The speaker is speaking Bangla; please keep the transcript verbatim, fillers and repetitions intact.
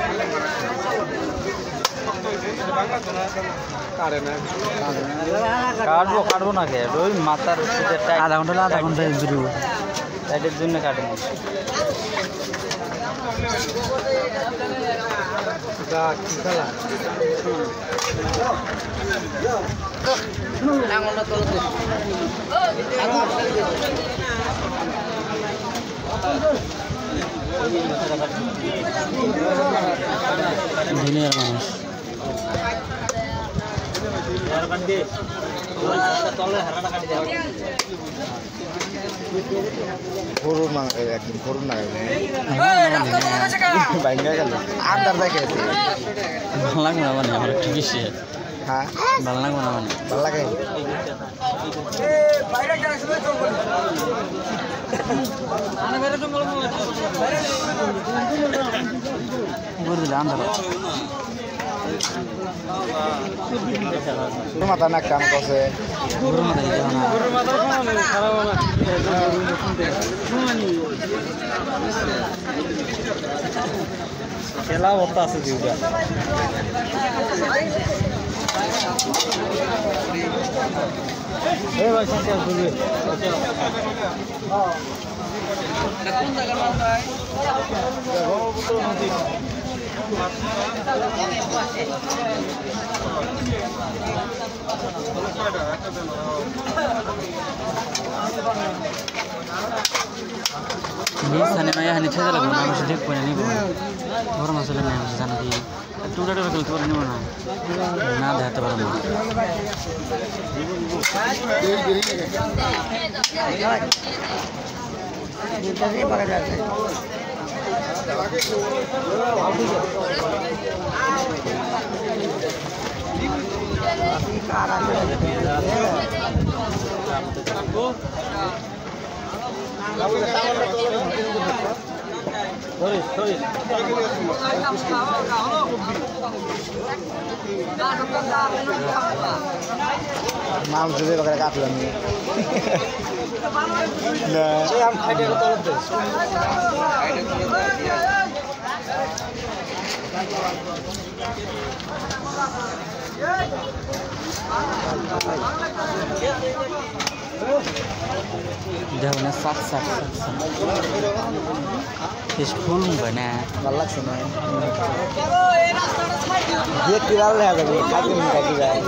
কাটবো কাটবো না কে ওই মাথার আধা ঘন্টা আধা ঘন্টা টাইটের জন্য কাটবো দুনিয়ার মানুষ গরুর মাংস একদিন গরুর না বাইঙ্গা গেল আন্দার দেখে ভালো লাগবে না মানে আমার একটু বেশি হ্যাঁ ভালো লাগবে না মানে ভালো লাগে মাথা না কাম করছে খেলা অবস্থা আছে জিউটা এই ভাই সাথে আসবে কোন জায়গা নাম ভাই ব্রহ্মপুত্র নদী নিসানে মায়া হানি ছেড়ে লাগবে না আমি দেখ পড়ে নিব বড় মাছলে না আমি জানা দি টুটা টুটা করে তোর নিব না না দেখতে পারবো Sorry, sorry. Mam sudah pakai kafe lagi. Nah, saya am ada yang tolong deh. Daunnya sak sak sak sak. Is full bana. Balak sih nih. Dia viral ya kan? Kaki minta viral.